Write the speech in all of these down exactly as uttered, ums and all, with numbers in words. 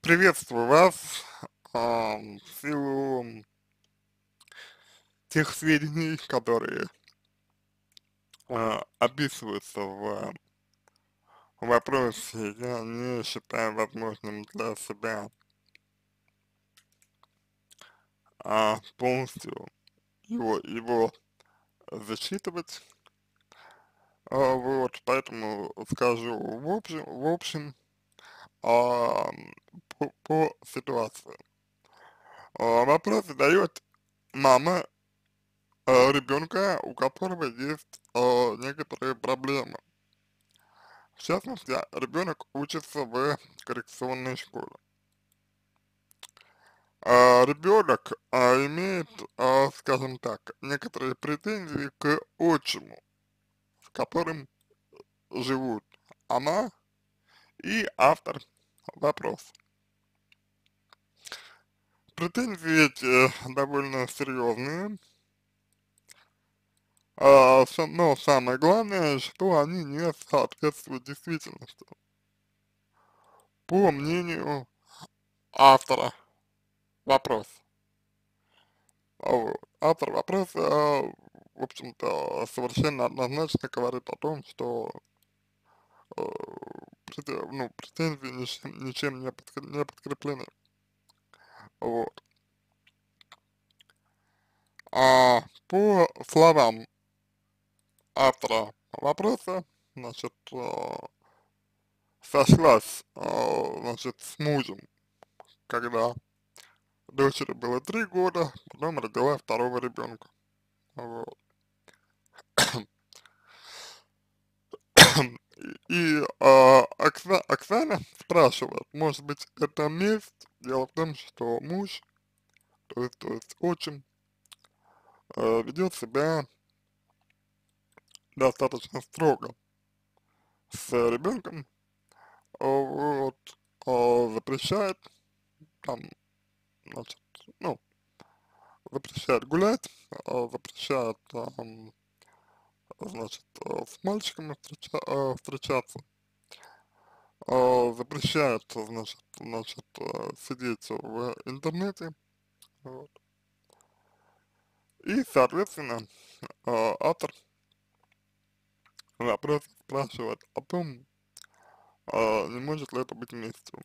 Приветствую вас. Ам, в силу тех сведений, которые а, описываются в вопросе, я не считаю возможным для себя а, полностью его, его засчитывать. А, вот, поэтому скажу в общем, в общем а, по, по ситуации. А, вопрос задает мама а, ребенка, у которого есть а, некоторые проблемы. В частности, ребенок учится в коррекционной школе. А ребенок а, имеет, а, скажем так, некоторые претензии к отчиму, с которым живут она и автор вопроса. Претензии эти довольно серьезные, а, сам- но самое главное, что они не соответствуют действительности. По мнению автора вопроса. Вот. Автор вопроса, в общем-то, совершенно однозначно говорит о том, что э, прете- ну, претензии ничем, ничем не, подкр- не подкреплены. Вот. А по словам автора вопроса, значит, э, сошлась, э, значит, с мужем, когда дочери было три года, потом родила второго ребенка. Вот. И а, Окса- Оксана спрашивает, может быть, это месть? Дело в том, что муж, то есть, то есть отчим, э, ведет себя достаточно строго с ребенком, а, вот, а, запрещает, там, значит, ну, запрещает гулять, а, запрещает, ам, значит, а, с мальчиками встреча- а, встречаться, а, запрещает, значит, значит, а, сидеть в интернете, вот. И, соответственно, а, автор вопроса спрашивает о том, а, не может ли это быть местью.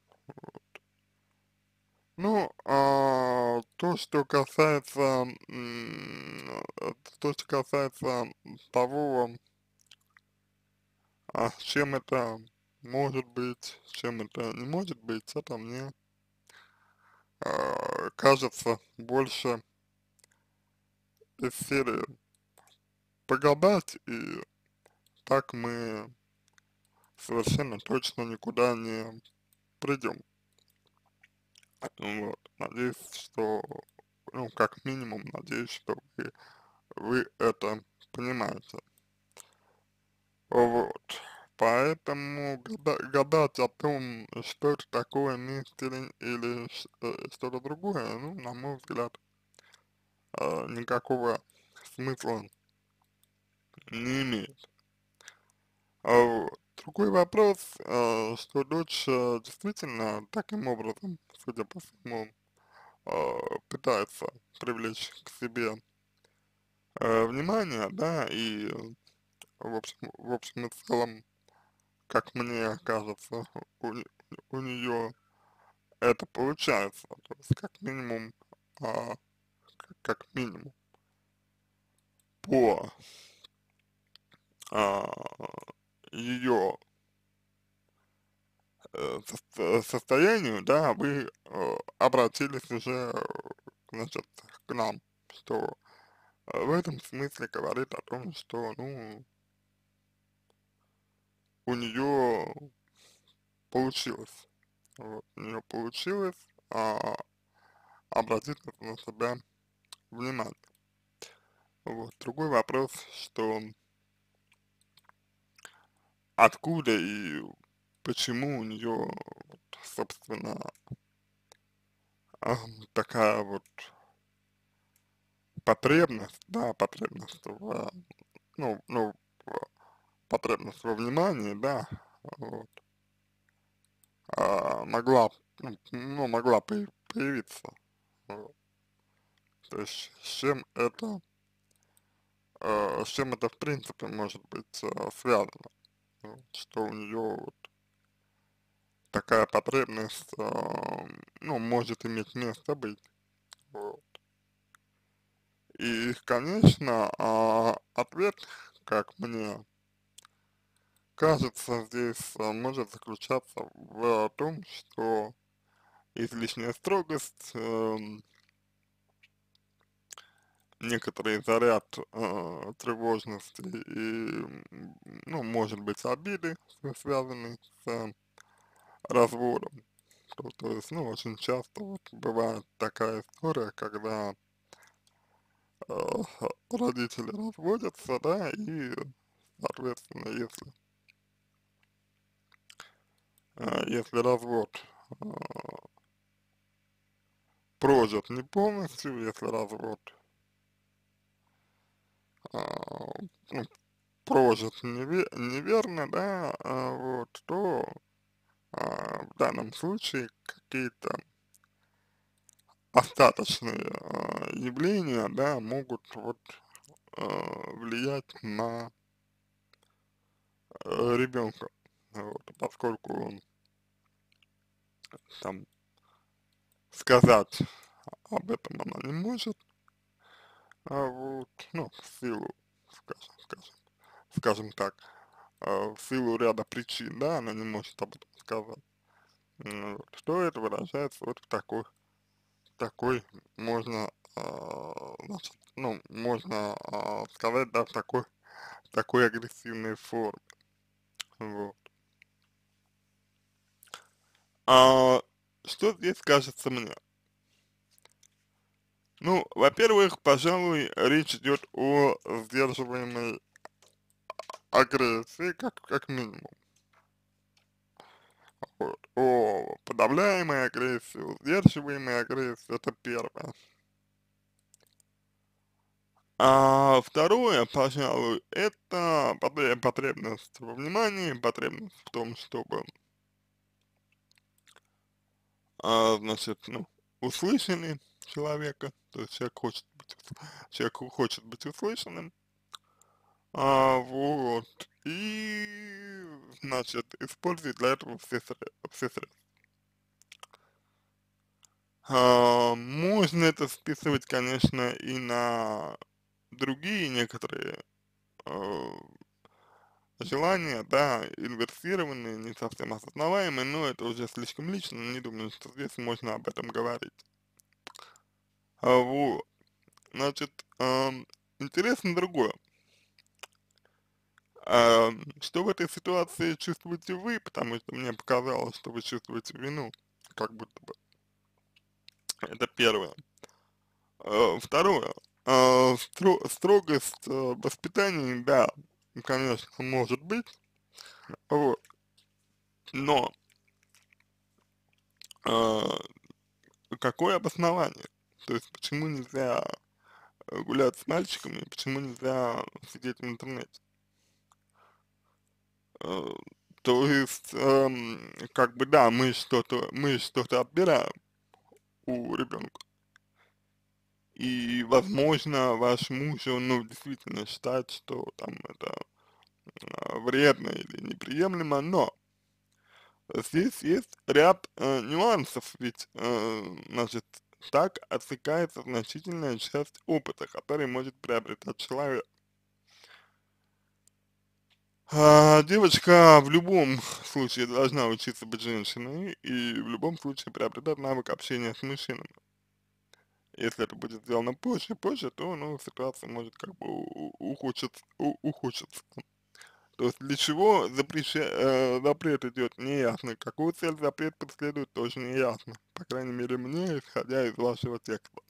Ну, а, то, что касается, м, э, то, что касается того, а, с чем это может быть, с чем это не может быть, это мне а, кажется больше из серии погадать, и так мы совершенно точно никуда не придем. Вот. Надеюсь, что, ну, как минимум, надеюсь, что вы, вы это понимаете. Вот. Поэтому гада- гадать о том, что это такое, месть или, или ш- э, что-то другое, ну, на мой взгляд, э, никакого смысла не имеет. А вот. Другой вопрос, э, что дочь э, действительно таким образом, судя по всему, э, пытается привлечь к себе э, внимание, да, и в общем, в общем и целом, как мне кажется, у, не- у нее это получается, то есть как минимум, а, как, как минимум по а, ее э, сос- состоянию, да, вы э, обратились уже, э, значит, к нам, что э, в этом смысле говорит о том, что, ну, у нее получилось. Вот, у нее получилось а, обратить на себя внимание. Вот. Другой вопрос, что откуда и почему у нее, вот, собственно, ам, такая вот потребность, да, потребность в, ну, ну, в- потребность во внимании, да, вот, а, могла, ну, ну, могла пое- появиться. Вот. То есть с чем это, э, с чем это в принципе может быть э, связано, вот, что у нее вот такая потребность, э, ну, может иметь место быть. Вот. И, конечно, а, ответ, как мне кажется, здесь а, может заключаться в том, что излишняя строгость, эм, некоторый заряд э, тревожности и, м, ну, может быть, обиды, с- связанные с э, разводом. То, то есть, ну, очень часто вот бывает такая история, когда э, родители разводятся, да, и, соответственно, если, э, если развод э, прожит не полностью, если развод а, ну, прожит неве неверно, да, а, вот, то а, в данном случае какие-то остаточные а, явления, да, могут вот а, влиять на э, ребенка, вот, поскольку он там сказать об этом она не может, а вот, ну, в силу, скажем, скажем, скажем так, а, в силу ряда причин, да, она не может об этом сказать. М, вот, что это выражается вот в такой, такой можно, а, значит, ну, можно а, сказать, да, в такой, такой агрессивной форме, вот. А что здесь кажется мне? Ну, во-первых, пожалуй, речь идет о сдерживаемой агрессии, как, как минимум, вот, о подавляемой агрессии, о сдерживаемой агрессии, это первое. А второе, пожалуй, это потреб- потребность во внимании, потребность в том, чтобы, а, значит, ну, услышали человека, то есть человек хочет быть, ус- человек хочет быть услышанным, а, вот, и, значит, использует для этого все, сре- все средства. А, можно это списывать, конечно, и на другие некоторые э, желания, да, инверсированные, не совсем осознаваемые, но это уже слишком лично, не думаю, что здесь можно об этом говорить. А, вот, значит, ам, интересно другое. Ам, что в этой ситуации чувствуете вы, потому что мне показалось, что вы чувствуете вину, как будто бы. Это первое. А, второе. А, стро- строгость э, в воспитании, да, конечно, может быть, вот, но а, какое обоснование? То есть почему нельзя э, гулять с мальчиками, почему нельзя сидеть в интернете? Э, То есть, эм, как бы, да, мы что-то, мы что-то отбираем у ребенка. И, возможно, ваш муж, он, ну, действительно считает, что там это э, вредно или неприемлемо, но здесь есть ряд э, нюансов, ведь, э, значит, так отсекается значительная часть опыта, который может приобретать человек. А, девочка в любом случае должна учиться быть женщиной и в любом случае приобретать навык общения с мужчинами. Если это будет сделано позже, позже, то, ну, ситуация может как бы у- у- ухудшиться, у- ухудшиться. То есть для чего запреща, э, запрет идет, неясно. Какую цель запрет преследует, тоже неясно. По крайней мере мне, исходя из вашего текста.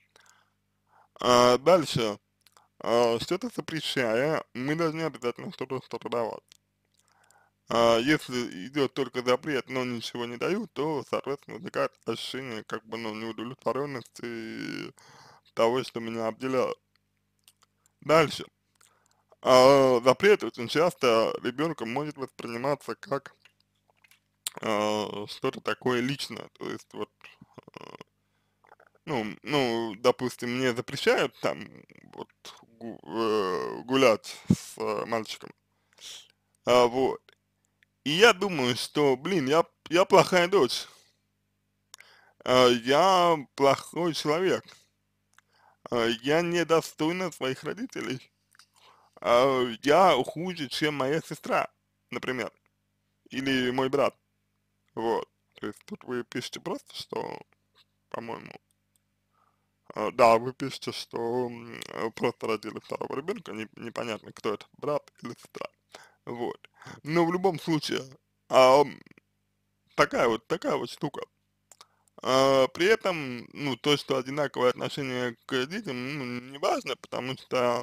А дальше, а, что-то запрещая, мы должны обязательно что-то что-то давать. А если идет только запрет, но ничего не дают, то, соответственно, возникает ощущение как бы, ну, неудовлетворенности и того, что меня обделяют. Дальше. А, запрет очень часто ребенком может восприниматься как э, что-то такое личное, то есть вот, э, ну ну, допустим, мне запрещают там вот гу э, гулять с э, мальчиком, а, вот, и я думаю, что, блин, я я плохая дочь, а, я плохой человек, а, я недостойна своих родителей, а, я хуже, чем моя сестра, например, или мой брат, вот. То есть тут вы пишете просто, что, по-моему, а, да, вы пишете, что м, э, просто родили второго ребенка, не, непонятно, кто это, брат или сестра, вот. Но в любом случае, а, м, такая вот, такая вот штука. А, при этом, ну, то, что одинаковое отношение к детям, ну, не важно, потому что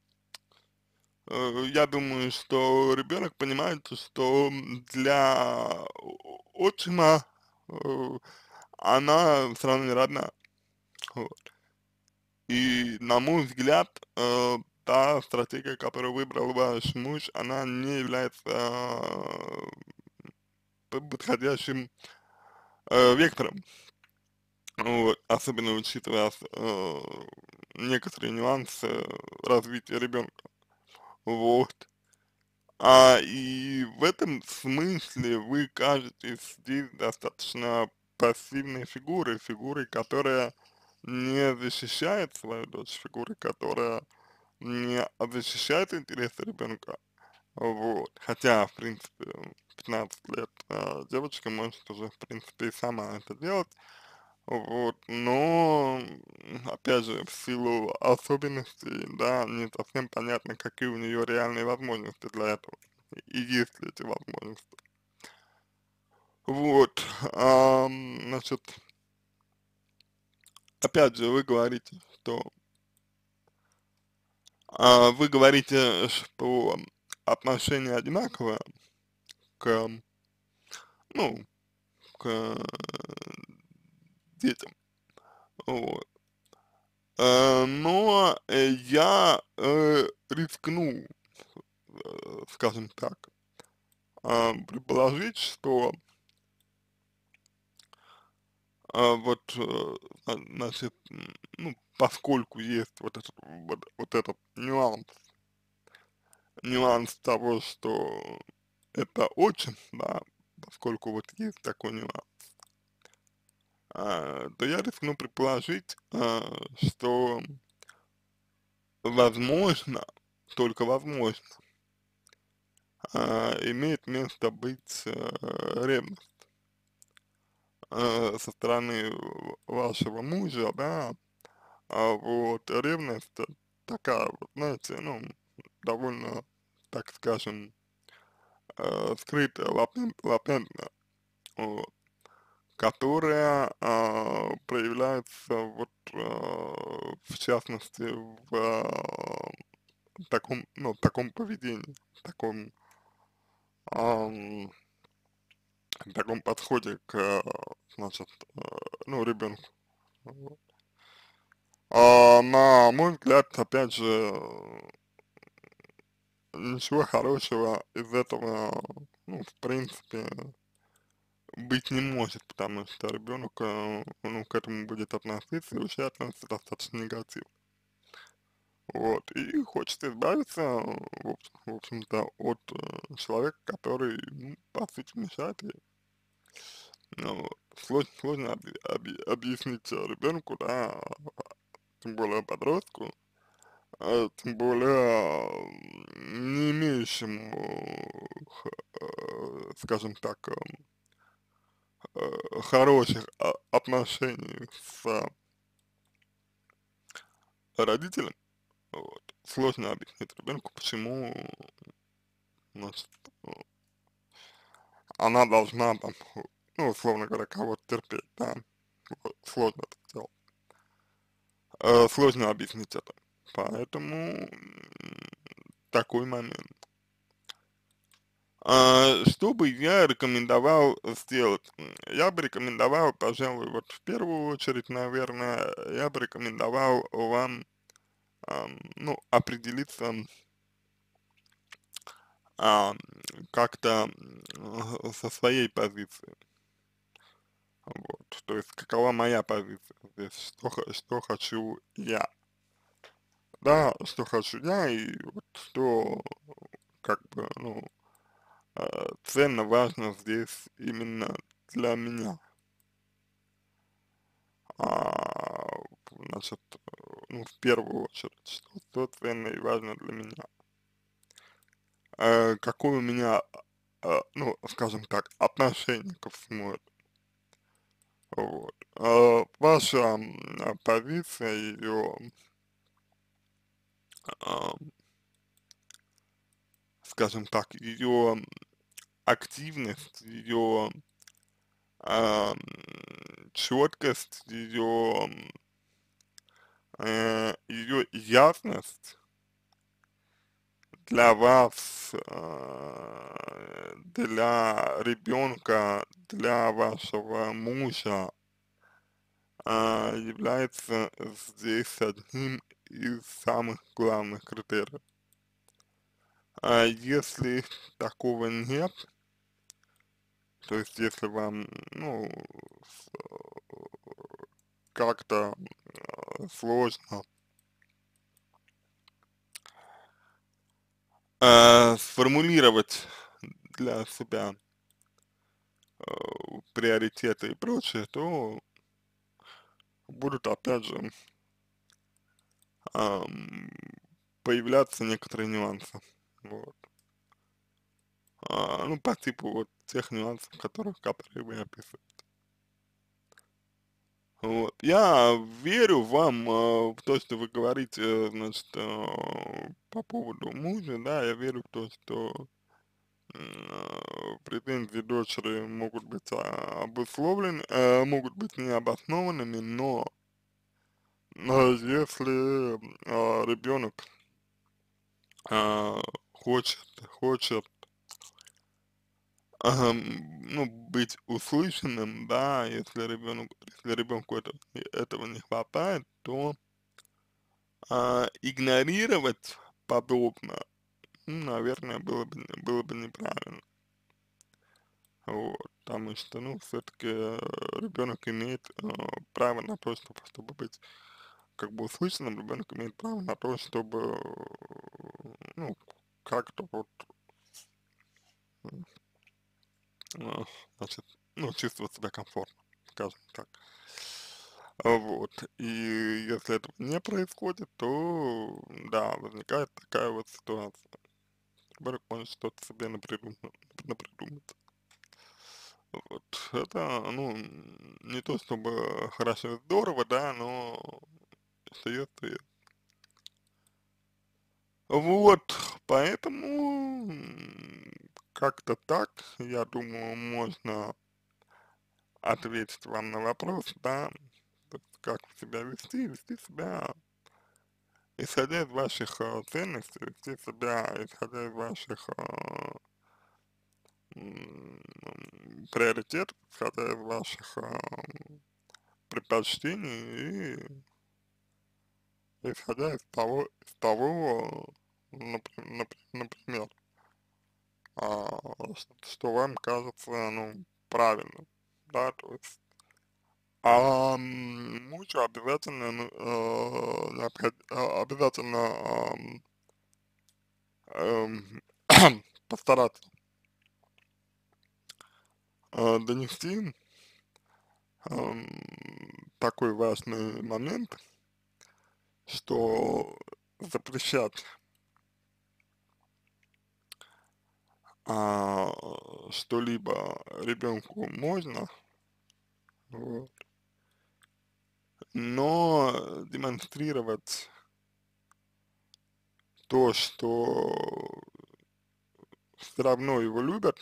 э, я думаю, что ребенок понимает, что для о- отчима э, она все равно не родная. Вот. И на мой взгляд, э, та стратегия, которую выбрал ваш муж, она не является э, п- подходящим э, вектором. Вот. Особенно учитывая э, некоторые нюансы развития ребенка. Вот. А, и в этом смысле вы кажетесь здесь достаточно пассивной фигурой, фигурой, которая не защищает свою дочь, фигурой, которая не защищает интересы ребенка. Вот. Хотя, в принципе, в пятнадцать лет а, девочка может уже, в принципе, и сама это делать. Вот. Но, м, опять же, в силу особенностей, да, не совсем понятно, какие у нее реальные возможности для этого. И есть ли эти возможности. Вот. Ам, значит, опять же, вы говорите, что а, вы говорите, что отношение одинаковое к, ну, к детям. Вот. Э, но э, я э, рискну, э, скажем так, а, предположить, что а, вот, э, а, значит, м, ну, поскольку есть вот этот, вот, вот этот нюанс, нюанс того, что это очень, да, поскольку вот есть такой нюанс, а, то я рискну предположить, а, что возможно, только возможно, а, имеет место быть э, ревность э, со стороны в- вашего мужа, да, а вот ревность э, такая вот, знаете, ну, довольно, так скажем, э, скрытая, латен- латентная, вот, которая а, проявляется вот э, в частности в а, таком, ну, таком поведении, таком, ам, таком подходе к, э, значит, э, ну, ребенку. Вот. А, на мой взгляд, опять же, ничего хорошего из этого, ну, в принципе, быть не может, потому что ребенок, э, ну, к этому будет относиться и вообще относится достаточно негативно. Вот, и хочется избавиться, э, в общем- в общем-то, от э, человека, который, ну, по сути, мешает ей. Ну, вот. Сложно, сложно объ- объ- объяснить ребенку, да, тем более подростку, а, тем более м, не имеющему, х- э, скажем так, эм, э, хороших а, отношений с а, родителем, вот, сложно объяснить ребенку, почему, значит, э, она должна там, ну, условно говоря, кого-то терпеть, да, вот, сложно это сделать. Э, сложно объяснить это, поэтому м, такой момент. А, что бы я рекомендовал сделать? М, Я бы рекомендовал, пожалуй, вот в первую очередь, наверное, я бы рекомендовал вам, ам, ну, определиться а, как-то м, со своей позиции. Вот, то есть какова моя позиция здесь, что, х- что хочу я, да, что хочу я и вот что как бы, ну, э, ценно, важно здесь именно для меня. А, значит, э, ну, в первую очередь, что, что ценно и важно для меня. Э, какое у меня, э, ну, скажем так, отношение ко всему этому. Вот. Э, ваша м, а, позиция, ее, скажем так, ее активность, ее четкость, ее, э, ее ясность для вас, э, для ребенка, для вашего мужа а, является здесь одним из самых главных критериев. А если такого нет, то есть если вам, ну, с- как-то э, сложно э, сформулировать для себя э, приоритеты и прочее, то будут опять же ам, появляться некоторые нюансы. Вот. А, ну, по типу вот тех нюансов, которых, которые вы описываете. Вот. Я верю вам э, в то, что вы говорите, значит, э, по поводу мужа, да, я верю в то, что э, претензии дочери могут быть а, обусловлены, э, могут быть необоснованными, но, но если э, ребенок э, хочет, хочет ам, ну, быть услышанным, да, если ребенок, если ребенку это, этого не хватает, то а, игнорировать подобное, ну, наверное, было бы, не- было бы неправильно. Вот, потому что, ну, все-таки ребенок имеет э, право на то, чтобы, чтобы быть как бы услышанным, ребенок имеет право на то, чтобы, э, ну, как-то вот, э, значит, ну, чувствовать себя комфортно, скажем так. А, Вот, и если этого не происходит, то, да, возникает такая вот ситуация. Ребенок может что-то себе напридумать, напридумать. Вот, это, ну, не то чтобы хорошо и здорово, да, но что есть, то есть. Вот, поэтому м, как-то так, я думаю, можно ответить вам на вопрос, да, то есть как себя вести, вести себя, исходя из ваших э, ценностей, вести себя, исходя из ваших э, м, приоритетов, исходя из ваших э, предпочтений и исходя из того, из того, напри- напри- например, а, что, что вам кажется, ну, правильным, да, то есть, а м, мужу обязательно, ну, э, необход- а, обязательно ам, эм, постараться э, донести ам, такой важный момент, что запрещать а, что-либо ребенку можно, вот, но демонстрировать то, что все равно его любят,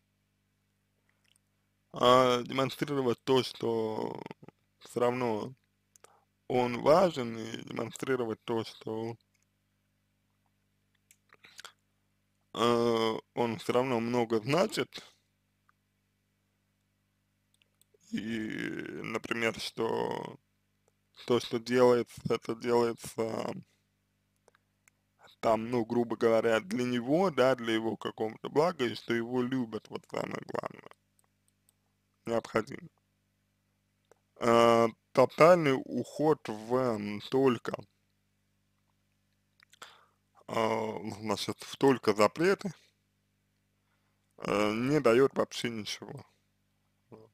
а демонстрировать то, что все равно он важен, и демонстрировать то, что э, он все равно много значит, и, например, что то, что делается, это делается там, ну, грубо говоря, для него, да, для его какого-то блага, и что его любят, вот самое главное, необходимо. Э, тотальный уход в м, только, э, значит, в только запреты э, не дает вообще ничего. Вот.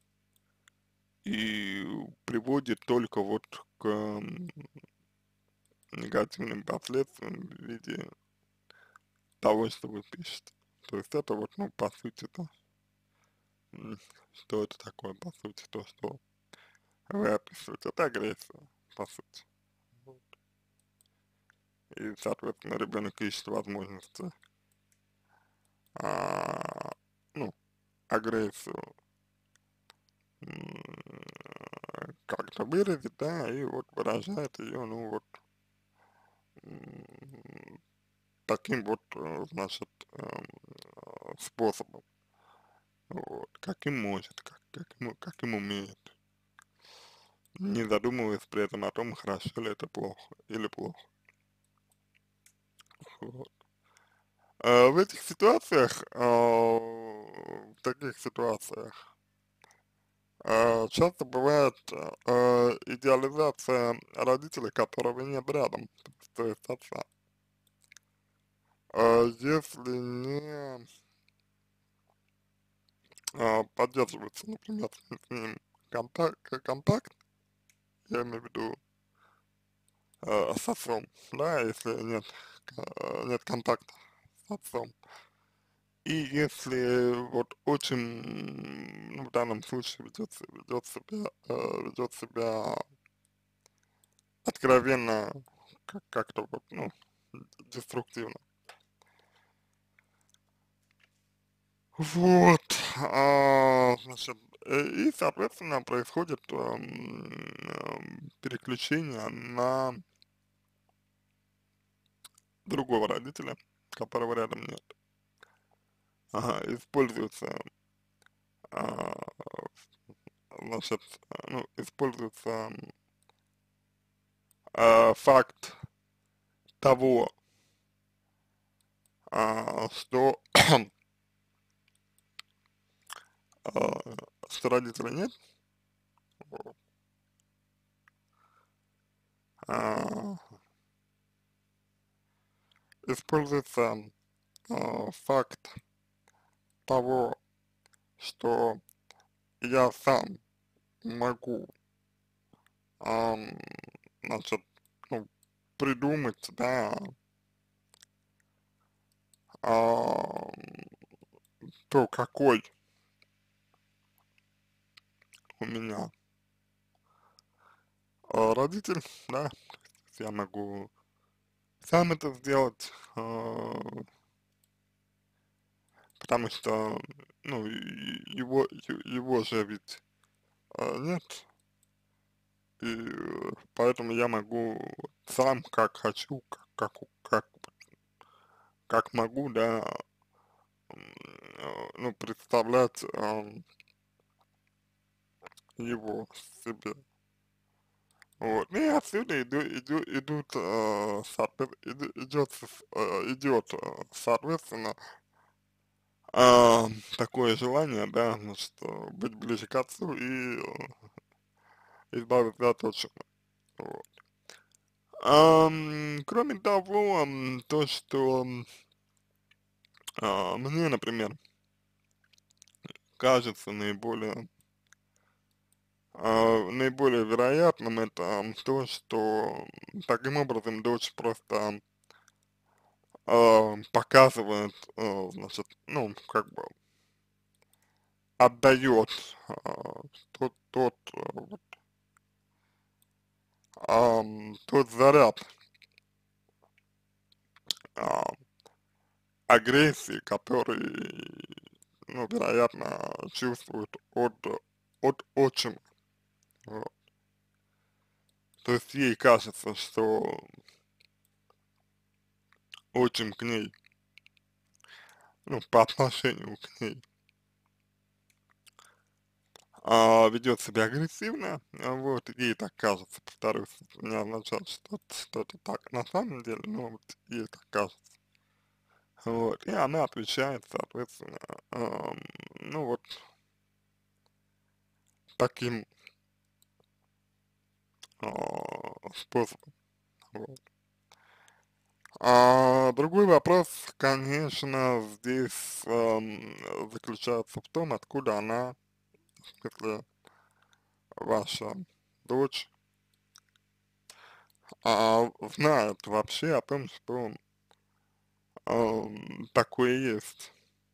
И приводит только вот к м, негативным последствиям в виде того, что вы пишете. То есть это вот, ну, по сути, то, м, что это такое, по сути, то, что вы описываете, это агрессия, по сути. Вот. И, соответственно, ребенок ищет возможности, а, ну, агрессию м, как-то выразить, да, и вот выражает ее, ну, вот м, таким вот, э, значит, эм, э, способом, вот, каким может, как, как, ему, как им умеет, не задумываясь при этом о том, хорошо ли это плохо или плохо. Вот. А в этих ситуациях, а, в таких ситуациях, а, часто бывает а, идеализация родителей, которого нет рядом, то есть отца. А если не а, поддерживается, например, с ним контакт, контакт, я имею в виду э, с отцом, да, если нет, э, нет контакта с отцом. И если вот очень, ну, в данном случае ведет, се- ведет себя, э, ведет себя откровенно как- как-то вот, ну, деструктивно. Вот, а, значит, э, и, соответственно, происходит эм, эм, переключение на другого родителя, которого рядом нет. Ага, используется, а, значит, ну, используется а, факт того, а, что, а, что родителя нет, а, используется а, факт того, что я сам могу, ам, значит, ну, придумать, да, ам, то, какой у меня а, родитель, да, то есть я могу сам это сделать, а, потому что, ну, и- его, е- его же ведь а, нет, и э, поэтому я могу сам, как хочу, как, как, как, как могу, да, м, э, ну, представлять ам, его себе. Вот. Ну и отсюда иду, иду, идут, э, соответ- иду- идет, с- э, идет, э, соответственно, а, такое желание, да, значит, э, быть ближе к отцу и э, избавиться от отчима. Вот. Ам, кроме того, м, то, что м, а, мне, например, кажется наиболее, а, наиболее вероятным, это м, то, что м, таким образом дочь просто а, показывает, а, значит, ну, как бы отдает а, тот, тот, э, вот, ам, тот заряд а, агрессии, который, ну, вероятно, чувствует от, от отчима. Вот. То есть ей кажется, что отчим к ней, ну, по отношению к ней, а, ведет себя агрессивно, а, вот, ей так кажется, повторюсь, это не означает, что это, что это так на самом деле, но вот ей так кажется. Вот, и она отвечает, соответственно, ам, ну вот таким а, способом. Вот. А другой вопрос, конечно, здесь ам, заключается в том, откуда она, если ваша дочь, а, знает вообще о том, что ам, такое есть.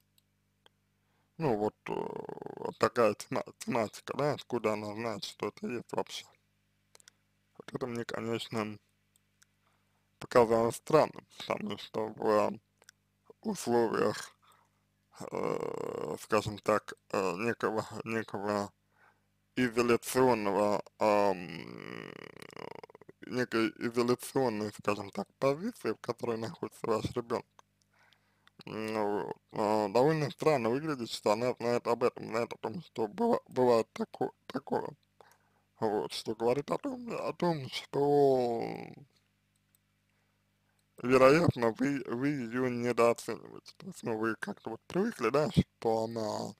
Ну вот э, такая тема- тематика, да, откуда она знает, что это есть вообще. Вот это мне, конечно, показалось странным, потому что в условиях, э, скажем так, э, некого, некого изоляционного, ам, некой изоляционной, скажем так, позиции, в которой находится ваш ребенок. Ну, вот, а, довольно странно выглядит, что она знает об этом, знает о том, что быва- бывает тако, такое. Вот, что говорит о том, о том, что, вероятно, вы, вы ее недооцениваете. То есть, ну, вы как-то вот привыкли, да, что она,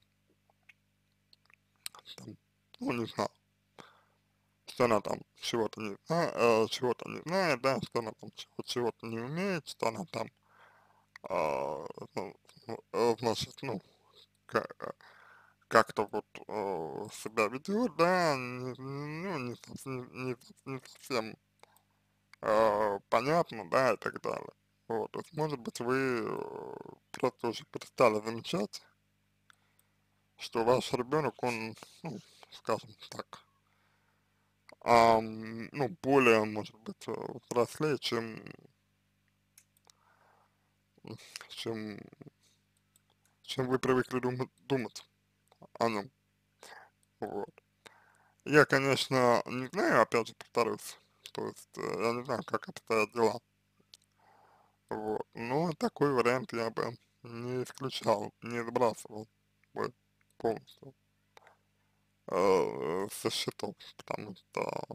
там, ну, не знаю, что она там чего-то не знает, э, чего-то не знает, да, что она там чего- чего-то не умеет, что она там, а, ну, ну, э, значит, ну, ка- э, как-то вот э, себя ведет, да, не, ну, не, совсем- не, не совсем э, понятно, да, и так далее. Вот, то есть, может быть, вы э, просто уже перестали замечать, что ваш ребенок, он, ну, скажем так, ам, ну, более, может быть, э, взрослее, чем, чем, чем вы привыкли думать, думать о нем. Вот. Я, конечно, не знаю, опять же, повторюсь, то есть, э, я не знаю, как обстоят дела. Вот. Но такой вариант я бы не исключал, не сбрасывал бы полностью э, со счетов, потому что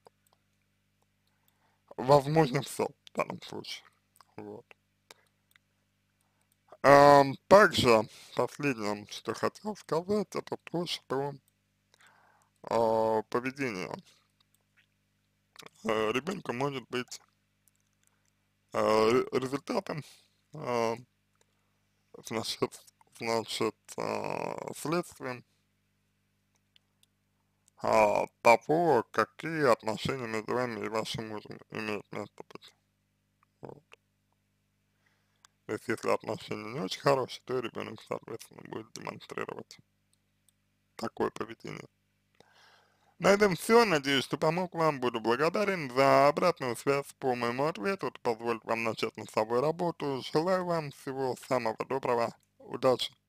возможно все в данном случае. Вот. Ам, также последнее, что хотел сказать, это то, что а, поведение э, ребенка может быть э, ре- результатом, э, значит, значит э, следствием а, того, какие отношения между вами и вашим мужем имеют место быть. Вот. То есть, если отношения не очень хорошие, то и ребенок, соответственно, будет демонстрировать такое поведение. На этом все. Надеюсь, что помог вам. Буду благодарен за обратную связь по моему ответу. Это позволит вам начать над собой работу. Желаю вам всего самого доброго. Удачи!